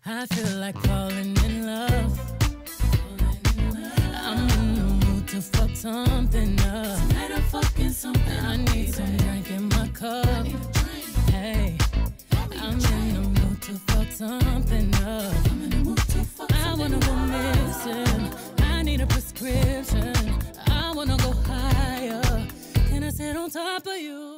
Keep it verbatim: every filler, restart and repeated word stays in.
I feel like falling in love. I'm in the mood to fuck something up. Tonight I'm fucking something. I need some drink in my cup. Hey, I'm in the mood to fuck something up. I'm in the mood to fuck I something wanna go missing. I need a prescription. I wanna go higher. Can I sit on top of you?